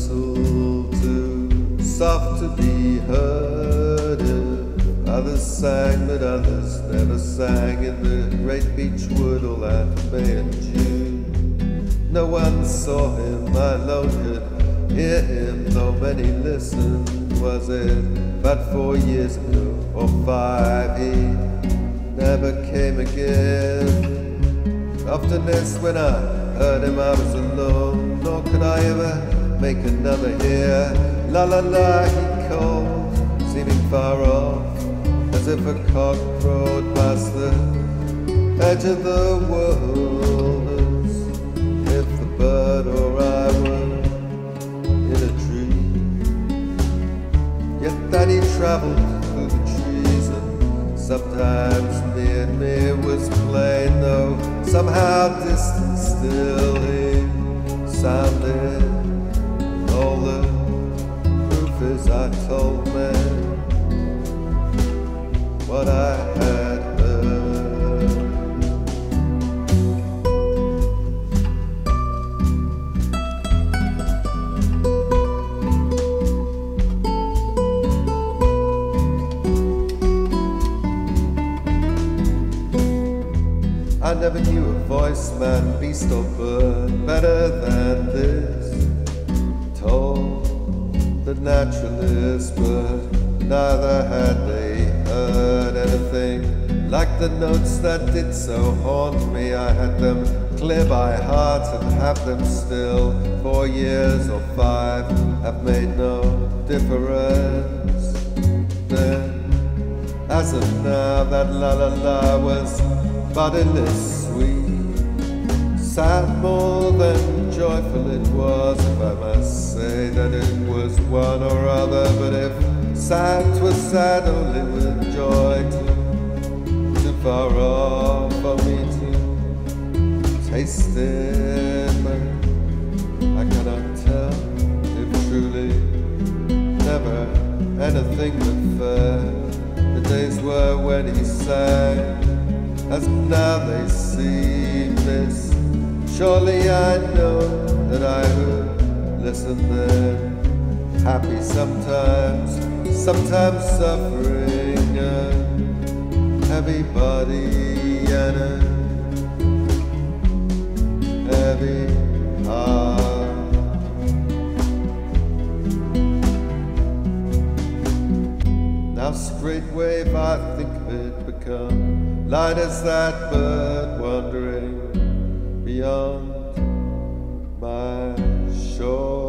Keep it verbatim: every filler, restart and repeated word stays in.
whistle too soft to be heard. If others sang, but others never sang in the great beech-wood all that May and June. No one saw him, I alone could hear him, though many listened. Was it but four years ago or five? He never came again. Oftenest when I heard him I was alone, nor could I ever make another hear. La la la he called, seeming far off, as if a cock crowed past the edge of the world, as if the bird or I were in a dream. Yet that he travelled through the trees, and sometimes near me was plain, though somehow distant still he sounded. All the proof is I told me what I had heard. I never knew a voice, man, beast or bird, better than this. Told the naturalist, but neither had they heard anything like the notes that did so haunt me. I had them clear by heart and have them still. Four years or five have made no difference. Then, as of now, that la la la was bodiless sweet, sad more than joyful it was, if I must say that it was one or other. But if sad 'twas sad only with joy, too, too far off for me to taste it. But I cannot tell if truly never anything but fair the days were when he sang, as now they seem this. Surely I know that I would listen then, happy sometimes, sometimes suffering, a heavy body and a heavy heart. Now straightway if I think of it, become light as that bird wandering beyond my shore.